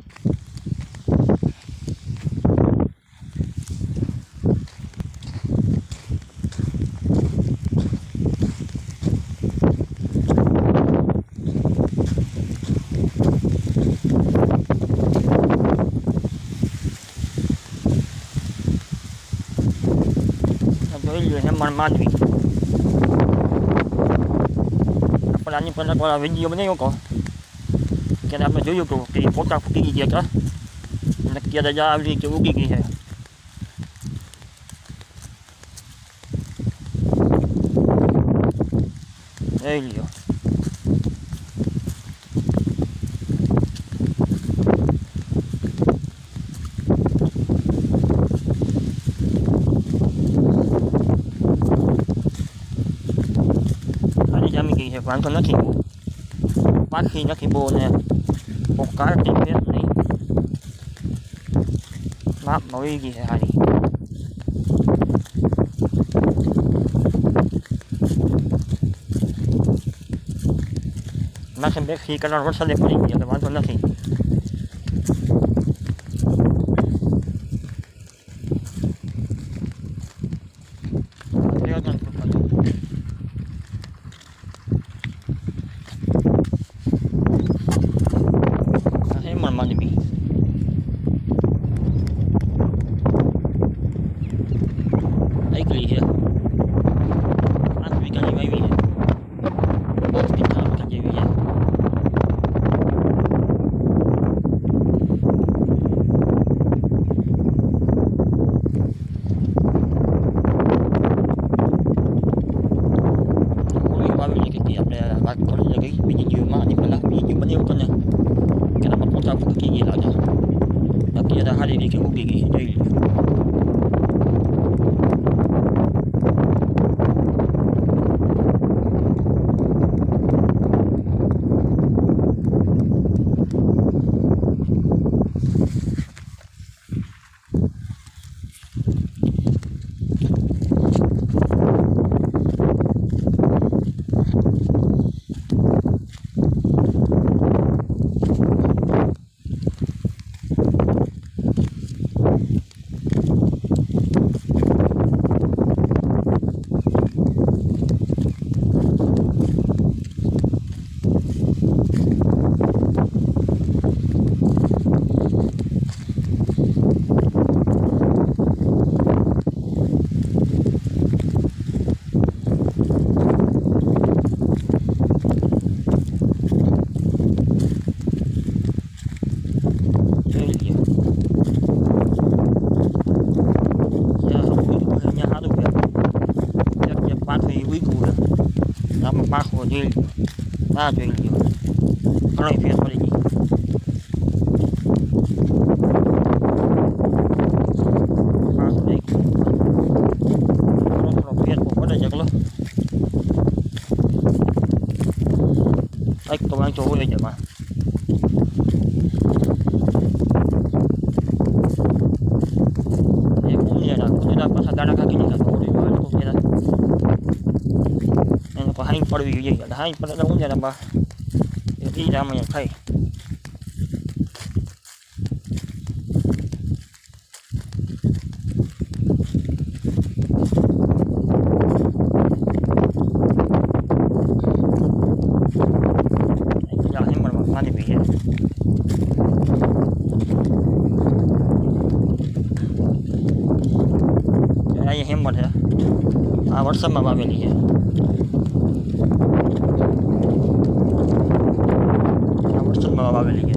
જોઈ લો હેમણ માંડવી. આપણે આની પહેલાં કોઈ વિડીયો બનાવ્યો કહો કે આપણે જોયું કહું કે પોતા ફૂટી ગયા હતા અને અત્યારે જ આવી રીતે ઉગી ગઈ છે. જોઈ લ્યો. જામી ગઈ છે, વાંધો નથી, પાછી નથી બહુ ને બહુ કાઢતી છે નહીં, માપમાં વહી ગઈ છે સારી. નાખે 2 કલાક વરસાદે પડી ગયા તો વાંધો નથી. માંડવી એકલી છે, 5 વીઘાની વાવી છે, 5 વીઘા જેવી છે. ઓલી વાવી કે આપણે વાત કરી ગઈ બીજી જીવમાં આની પહેલાં બીજી બન્યું હતું ને કે એનામાં પોતા ફૂટી ગયેલા હતા, અત્યારે સારી રીતે ઉગી ગઈ. જોઈ લો. આમાં પાખો જોઈ લો, ના જોઈ લો, ઘણો ફેર પડી ગઈ. પાછો થઈ ગયો, થોડો ફેર પડે છે એકલો, કંઈક તો વાંચો હોય જ એમાં. એ ઉમેરા પાછા દાડા કાઢી દીધા એને તો હાઈ પડવી જોઈએ, હાઈ પડે એટલે ઉંજારામાં એ રામાયણ ખાય. હેમરમાં પાણી પીએ. અહીંયા હેમર છે, આ વરસાદમાં વાવેલી છે. વાવેલી